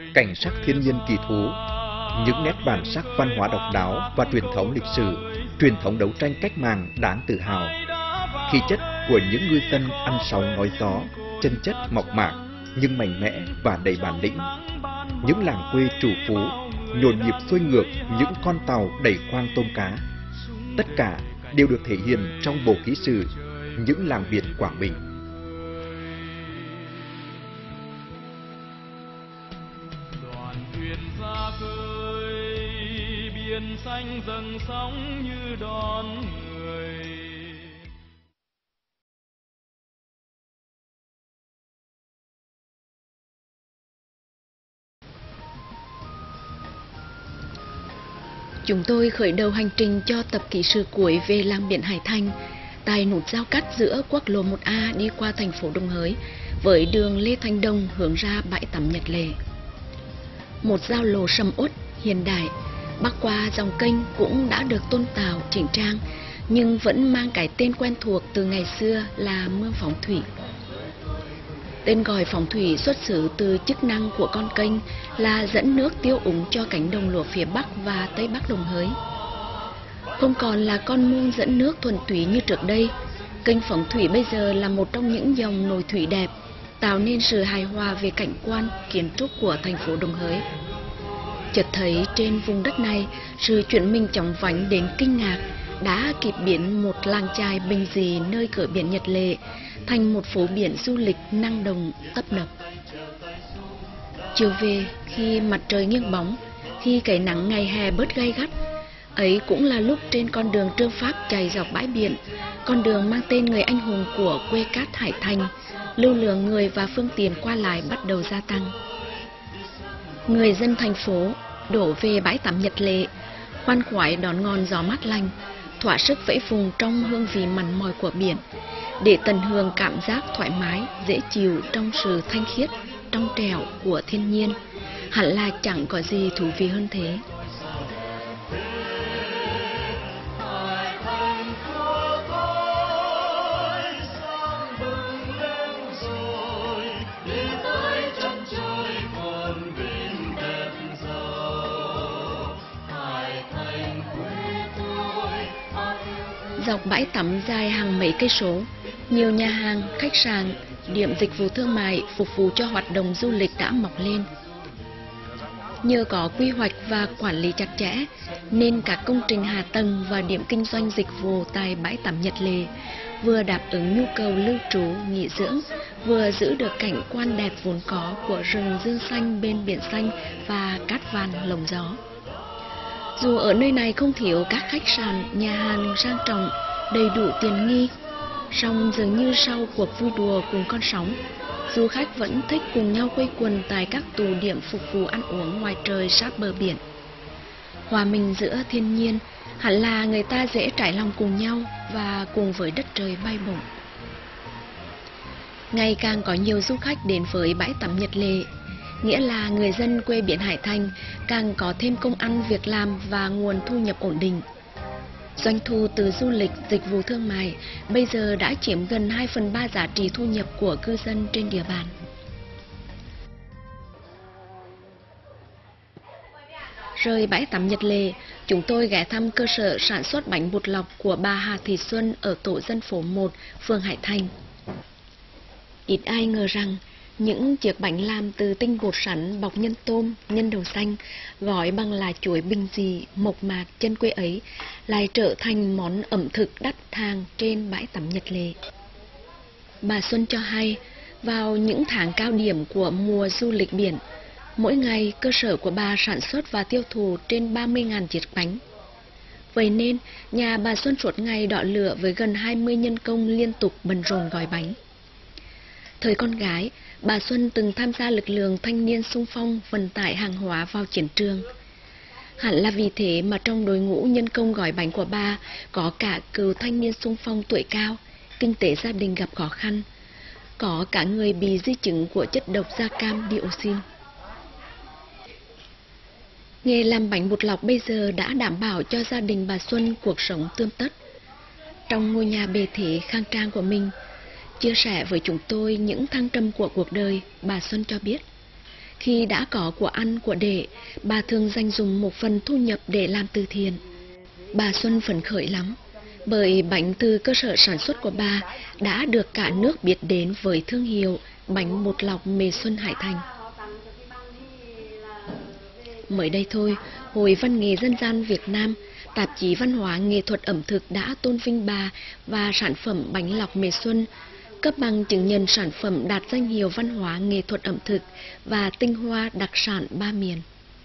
cảnh sắc thiên nhiên kỳ thú, những nét bản sắc văn hóa độc đáo và truyền thống lịch sử, truyền thống đấu tranh cách mạng đáng tự hào. Khí chất của những ngư dân ăn sóng nói gió, chân chất mộc mạc nhưng mạnh mẽ và đầy bản lĩnh. Những làng quê trù phú, nhộn nhịp xuôi ngược những con tàu đẩy khoang tôm cá. Tất cả đều được thể hiện trong bộ ký sự Những làng biển Quảng Bình. Đoàn thuyền ra khơi, biển xanh dâng sóng như đón người. Chúng tôi khởi đầu hành trình cho tập ký sự cuối về làng biển Hải Thành tại nút giao cắt giữa quốc lộ 1A đi qua thành phố Đồng Hới với đường Lê Thanh Đông hướng ra bãi tắm Nhật Lệ. Một giao lộ sầm uất hiện đại bắc qua dòng kênh cũng đã được tôn tạo chỉnh trang nhưng vẫn mang cái tên quen thuộc từ ngày xưa là mương phóng thủy. Tên gọi phóng thủy xuất xứ từ chức năng của con kênh là dẫn nước tiêu úng cho cánh đồng lúa phía Bắc và Tây Bắc Đồng Hới. Không còn là con mương dẫn nước thuần túy như trước đây, kênh phóng thủy bây giờ là một trong những dòng nồi thủy đẹp, tạo nên sự hài hòa về cảnh quan, kiến trúc của thành phố Đồng Hới. Chợt thấy trên vùng đất này, sự chuyển mình chóng vánh đến kinh ngạc đã kịp biến một làng chài bình dị nơi cửa biển Nhật Lệ thành một phố biển du lịch năng động tấp nập. Chiều về, khi mặt trời nghiêng bóng, khi cái nắng ngày hè bớt gay gắt, ấy cũng là lúc trên con đường Trương Pháp chạy dọc bãi biển, con đường mang tên người anh hùng của quê cát Hải Thành, lưu lượng người và phương tiện qua lại bắt đầu gia tăng. Người dân thành phố đổ về bãi tắm Nhật Lệ, khoan khoái đón ngọn gió mát lành, thỏa sức vẫy vùng trong hương vị mặn mòi của biển, để tận hưởng cảm giác thoải mái, dễ chịu trong sự thanh khiết, trong trẻo của thiên nhiên. Hẳn là chẳng có gì thú vị hơn thế. Dọc bãi tắm dài hàng mấy cây số, nhiều nhà hàng, khách sạn, điểm dịch vụ thương mại phục vụ cho hoạt động du lịch đã mọc lên. Nhờ có quy hoạch và quản lý chặt chẽ, nên các công trình hạ tầng và điểm kinh doanh dịch vụ tại bãi tắm Nhật Lệ vừa đáp ứng nhu cầu lưu trú, nghỉ dưỡng, vừa giữ được cảnh quan đẹp vốn có của rừng dương xanh bên biển xanh và cát vàng lồng gió. Dù ở nơi này không thiếu các khách sạn, nhà hàng sang trọng, đầy đủ tiện nghi, song dường như sau cuộc vui đùa cùng con sóng, du khách vẫn thích cùng nhau quây quần tại các tụ điểm phục vụ ăn uống ngoài trời sát bờ biển. Hòa mình giữa thiên nhiên, hẳn là người ta dễ trải lòng cùng nhau và cùng với đất trời bay bổng. Ngày càng có nhiều du khách đến với bãi tắm Nhật Lệ, nghĩa là người dân quê biển Hải Thành càng có thêm công ăn việc làm và nguồn thu nhập ổn định. Doanh thu từ du lịch, dịch vụ thương mại bây giờ đã chiếm gần 2/3 giá trị thu nhập của cư dân trên địa bàn. Rời bãi tắm Nhật Lệ, chúng tôi ghé thăm cơ sở sản xuất bánh bột lọc của bà Hà Thị Xuân ở tổ dân phố 1, phường Hải Thành. Ít ai ngờ rằng những chiếc bánh làm từ tinh bột sắn bọc nhân tôm, nhân đậu xanh, gói bằng lá chuối bình dị, mộc mạc chân quê ấy lại trở thành món ẩm thực đắt hàng trên bãi tắm Nhật Lệ. Bà Xuân cho hay, vào những tháng cao điểm của mùa du lịch biển, mỗi ngày cơ sở của bà sản xuất và tiêu thụ trên 30.000 chiếc bánh. Vậy nên, nhà bà Xuân suốt ngày đỏ lửa với gần 20 nhân công liên tục bận rộn gói bánh. Thời con gái, bà Xuân từng tham gia lực lượng thanh niên xung phong vận tải hàng hóa vào chiến trường. Hẳn là vì thế mà trong đội ngũ nhân công gói bánh của bà có cả cựu thanh niên xung phong tuổi cao, kinh tế gia đình gặp khó khăn, có cả người bị di chứng của chất độc da cam dioxin. Nghề làm bánh bột lọc bây giờ đã đảm bảo cho gia đình bà Xuân cuộc sống tươm tất. Trong ngôi nhà bề thế khang trang của mình, chia sẻ với chúng tôi những thăng trầm của cuộc đời, bà Xuân cho biết, Khi đã có của ăn của để, bà thường dành dùng một phần thu nhập để làm từ thiện. Bà Xuân phấn khởi lắm, bởi bánh từ cơ sở sản xuất của bà đã được cả nước biết đến với thương hiệu bánh bột lọc Mề Xuân Hải Thành. Mới đây thôi, Hội Văn nghệ Dân gian Việt Nam, tạp chí Văn hóa Nghệ thuật ẩm thực đã tôn vinh bà và sản phẩm bánh lọc Mề Xuân, cấp bằng chứng nhận sản phẩm đạt danh hiệu văn hóa nghệ thuật ẩm thực và tinh hoa đặc sản ba miền.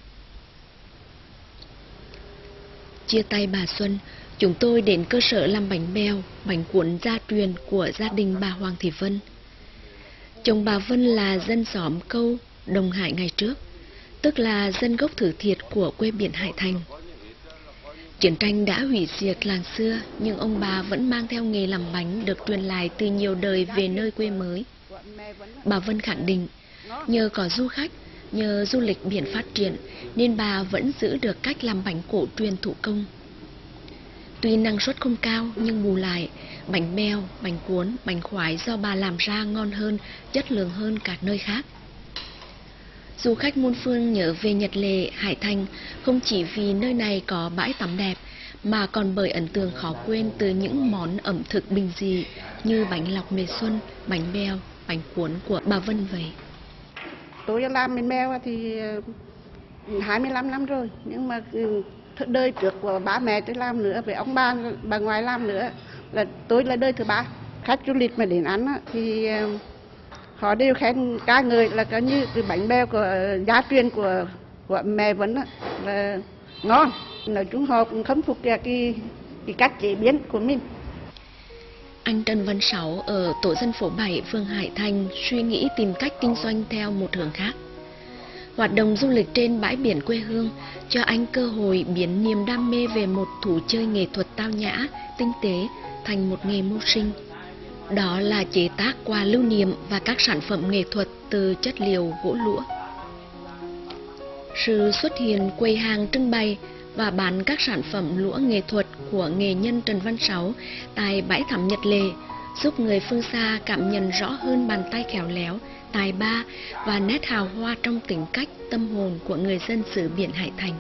Chia tay bà Xuân, chúng tôi đến cơ sở làm bánh bèo, bánh cuốn gia truyền của gia đình bà Hoàng Thị Vân. Chồng bà Vân là dân xóm Câu, Đồng Hải ngày trước, tức là dân gốc Thử Thiệt của quê biển Hải Thành. Chiến tranh đã hủy diệt làng xưa, nhưng ông bà vẫn mang theo nghề làm bánh được truyền lại từ nhiều đời về nơi quê mới. Bà Vân khẳng định, nhờ có du khách, nhờ du lịch biển phát triển, nên bà vẫn giữ được cách làm bánh cổ truyền thủ công. Tuy năng suất không cao, nhưng bù lại, bánh bèo, bánh cuốn, bánh khoái do bà làm ra ngon hơn, chất lượng hơn cả nơi khác. Du khách muôn phương nhớ về Nhật Lệ, Hải Thành không chỉ vì nơi này có bãi tắm đẹp, mà còn bởi ấn tượng khó quên từ những món ẩm thực bình dị như bánh lọc Mề Xuân, bánh bèo, bánh cuốn của bà Vân vậy. Tôi làm bánh bèo thì 25 năm rồi, nhưng mà đời trước của ba mẹ tôi làm nữa, với ông bà ngoại làm nữa, là tôi là đời thứ ba. Khách du lịch mà đến ăn thì họ đều khen ca ngợi là coi như cái bánh bèo của gia truyền của mẹ Vân là ngon. Nói chung họ cũng khâm phục cái cách chế biến của mình. Anh Trần Văn Sáu ở tổ dân phố 7, phường Hải Thành suy nghĩ tìm cách kinh doanh theo một hướng khác. Hoạt động du lịch trên bãi biển quê hương cho anh cơ hội biến niềm đam mê về một thú chơi nghệ thuật tao nhã, tinh tế thành một nghề mưu sinh. Đó là chế tác quà lưu niệm và các sản phẩm nghệ thuật từ chất liệu gỗ lũa. Sự xuất hiện quầy hàng trưng bày và bán các sản phẩm lũa nghệ thuật của nghệ nhân Trần Văn Sáu tại bãi tắm Nhật Lệ giúp người phương xa cảm nhận rõ hơn bàn tay khéo léo, tài ba và nét hào hoa trong tính cách, tâm hồn của người dân xứ biển Hải Thành.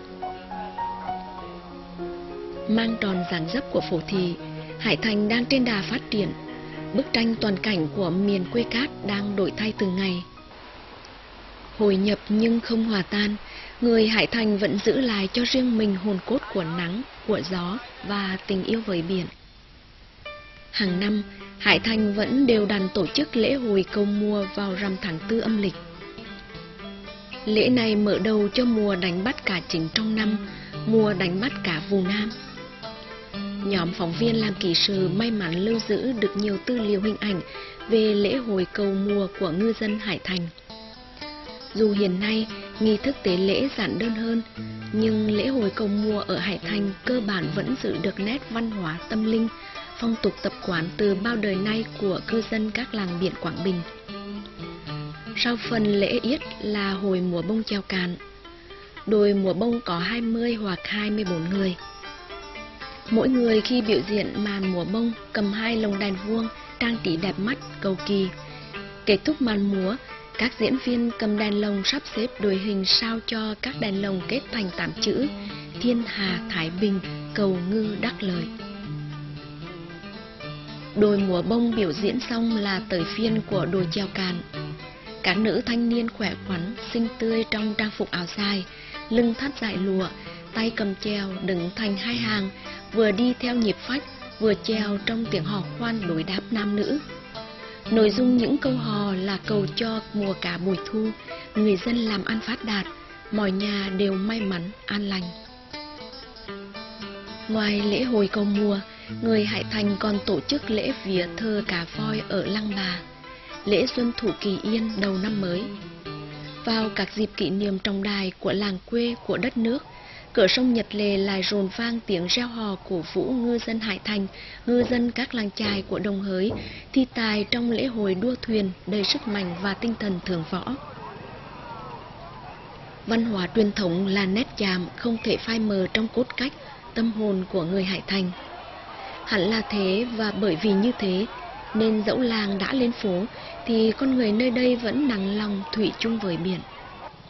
Mang tròn dáng dấp của phố thị, Hải Thành đang trên đà phát triển. Bức tranh toàn cảnh của miền quê cát đang đổi thay từng ngày. Hội nhập nhưng không hòa tan, người Hải Thành vẫn giữ lại cho riêng mình hồn cốt của nắng, của gió và tình yêu với biển. Hàng năm, Hải Thành vẫn đều đặn tổ chức lễ hội cầu mùa vào rằm tháng 4 âm lịch. Lễ này mở đầu cho mùa đánh bắt cá chính trong năm, mùa đánh bắt cá vụ Nam. Nhóm phóng viên làm kỹ sự may mắn lưu giữ được nhiều tư liệu hình ảnh về lễ hội cầu mùa của ngư dân Hải Thành. Dù hiện nay nghi thức tế lễ giản đơn hơn, nhưng lễ hội cầu mùa ở Hải Thành cơ bản vẫn giữ được nét văn hóa tâm linh, phong tục tập quán từ bao đời nay của cư dân các làng biển Quảng Bình. Sau phần lễ yết là hồi múa bông chèo cạn. Đội múa bông có 20 hoặc 24 người. Mỗi người khi biểu diễn màn múa bông cầm 2 lồng đèn vuông trang trí đẹp mắt, cầu kỳ. Kết thúc màn múa, các diễn viên cầm đèn lồng sắp xếp đội hình sao cho các đèn lồng kết thành 8 chữ Thiên Hà Thái Bình, cầu ngư đắc lợi. Đội múa bông biểu diễn xong là tới phiên của đội chèo cạn. Các nữ thanh niên khỏe khoắn, xinh tươi trong trang phục áo dài, lưng thắt dải lụa, tay cầm chèo đứng thành 2 hàng, vừa đi theo nhịp phách, vừa chèo trong tiếng hò khoan đối đáp nam nữ. Nội dung những câu hò là cầu cho mùa cá bội thu, người dân làm ăn phát đạt, mọi nhà đều may mắn, an lành. Ngoài lễ hội cầu mùa, người Hải Thành còn tổ chức lễ vía thờ cá voi ở Lăng Bà, lễ Xuân Thủ Kỳ Yên đầu năm mới. Vào các dịp kỷ niệm trọng đại của làng quê, của đất nước, cửa sông Nhật Lệ lại rộn vang tiếng reo hò cổ vũ ngư dân Hải Thành, ngư dân các làng chài của Đồng Hới thi tài trong lễ hội đua thuyền đầy sức mạnh và tinh thần thượng võ. Văn hóa truyền thống là nét chạm không thể phai mờ trong cốt cách, tâm hồn của người Hải Thành. Hẳn là thế, và bởi vì như thế nên dẫu làng đã lên phố thì con người nơi đây vẫn nặng lòng thủy chung với biển.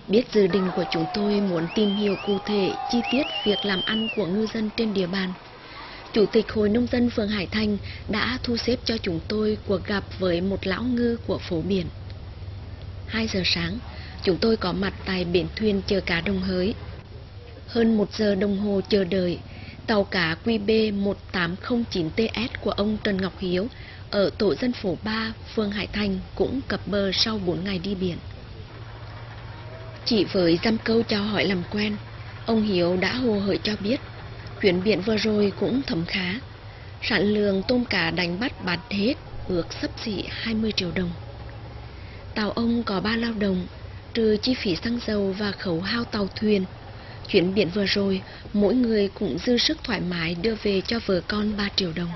Biết dự định của chúng tôi muốn tìm hiểu cụ thể chi tiết việc làm ăn của ngư dân trên địa bàn, Chủ tịch Hội Nông dân phường Hải Thành đã thu xếp cho chúng tôi cuộc gặp với một lão ngư của phố biển. 2 giờ sáng, chúng tôi có mặt tại bến thuyền chở cá Đồng Hới. Hơn 1 giờ đồng hồ chờ đợi, tàu cá QB 1809TS của ông Trần Ngọc Hiếu ở tổ dân phố 3, phường Hải Thành cũng cập bờ sau 4 ngày đi biển. Chỉ với dăm câu chào hỏi làm quen, ông Hiếu đã hồ hởi cho biết chuyến biển vừa rồi cũng thấm khá. Sản lượng tôm cá đánh bắt bán hết ước xấp xỉ 20 triệu đồng. Tàu ông có 3 lao động, trừ chi phí xăng dầu và khấu hao tàu thuyền. Chuyến biển vừa rồi, mỗi người cũng dư sức thoải mái đưa về cho vợ con 3 triệu đồng.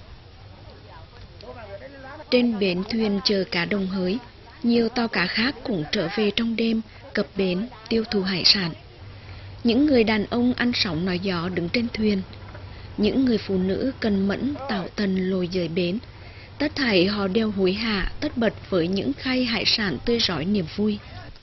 Trên bến thuyền chở cá Đồng Hới, nhiều tàu cá khác cũng trở về trong đêm, cập bến tiêu thụ hải sản. Những người đàn ông ăn sóng nói gió đứng trên thuyền, những người phụ nữ cần mẫn tảo tần lội dưới bến, tất thảy họ đều hối hả tất bật với những khay hải sản tươi rói niềm vui.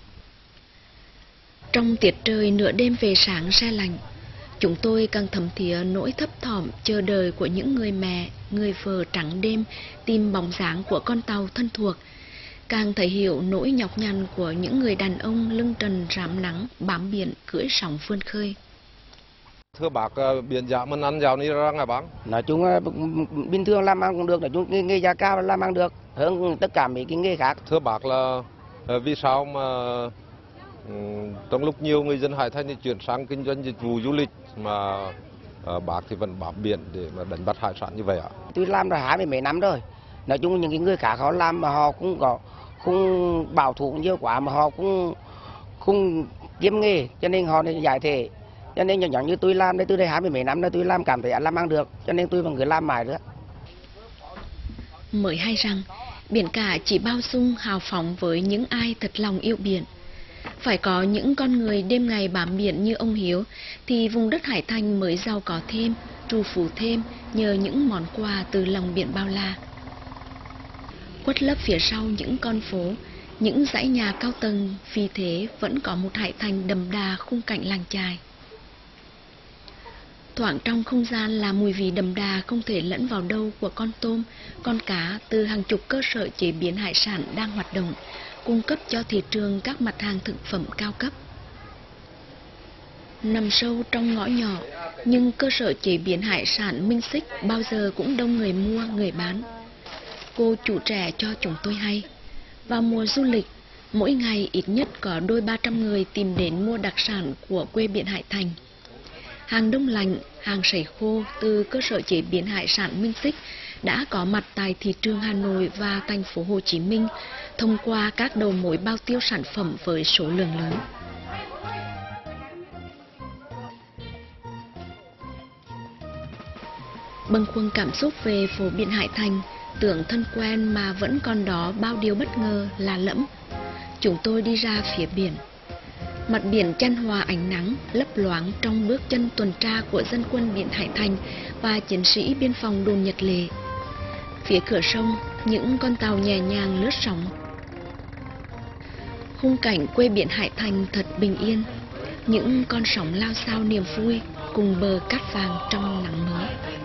Trong tiết trời nửa đêm về sáng se lạnh, chúng tôi càng thấm thía nỗi thấp thỏm chờ đợi của những người mẹ, người vợ trắng đêm tìm bóng dáng của con tàu thân thuộc, càng thể hiểu nỗi nhọc nhằn của những người đàn ông lưng trần rám nắng bám biển cưỡi sóng vươn khơi. Thưa bác, biển giá mình ăn dạo này ra ngày bán? Nói chung bình thường làm ăn cũng được, nói chung nghề giá cao làm ăn được hơn tất cả mấy cái nghề khác. Thưa bác là vì sao mà trong lúc nhiều người dân Hải Thành thì chuyển sang kinh doanh dịch vụ du lịch mà bác thì vẫn bám biển để mà đánh bắt hải sản như vậy ạ? Tôi làm đã 20 mấy năm rồi. Nói chung những cái người khác họ làm mà họ cũng có không bảo thủ nhiều quá mà họ cũng không kiêm nghề, cho nên họ giải thể. Cho nên nhỏ như tôi làm đây, tôi đây 20 mấy năm rồi, tôi làm cảm thấy làm ăn được, cho nên tôi vẫn cứ làm mãi nữa. Mới hay rằng biển cả chỉ bao dung hào phóng với những ai thật lòng yêu biển. Phải có những con người đêm ngày bám biển như ông Hiếu thì vùng đất Hải Thành mới giàu có thêm, trù phú thêm nhờ những món quà từ lòng biển bao la. Khuất lấp phía sau những con phố, những dãy nhà cao tầng, vì thế vẫn có một Hải Thành đậm đà khung cảnh làng chài. Thoảng trong không gian là mùi vị đậm đà không thể lẫn vào đâu của con tôm, con cá từ hàng chục cơ sở chế biến hải sản đang hoạt động, cung cấp cho thị trường các mặt hàng thực phẩm cao cấp. Nằm sâu trong ngõ nhỏ, nhưng cơ sở chế biến hải sản Minh Xích bao giờ cũng đông người mua, người bán. Cô chủ trẻ cho chúng tôi hay, vào mùa du lịch, mỗi ngày ít nhất có đôi 300 người tìm đến mua đặc sản của quê biển Hải Thành. Hàng đông lạnh, hàng sấy khô từ cơ sở chế biến hải sản Minh Xích đã có mặt tại thị trường Hà Nội và thành phố Hồ Chí Minh thông qua các đầu mối bao tiêu sản phẩm với số lượng lớn. Bâng khuâng cảm xúc về phố biển Hải Thành, tưởng thân quen mà vẫn còn đó bao điều bất ngờ lạ lẫm. Chúng tôi đi ra phía biển. Mặt biển chan hòa ánh nắng lấp loáng trong bước chân tuần tra của dân quân biển Hải Thành và chiến sĩ biên phòng đồn Nhật Lệ. Phía cửa sông, những con tàu nhẹ nhàng lướt sóng. Khung cảnh quê biển Hải Thành thật bình yên, những con sóng lao xao niềm vui cùng bờ cát vàng trong nắng mới.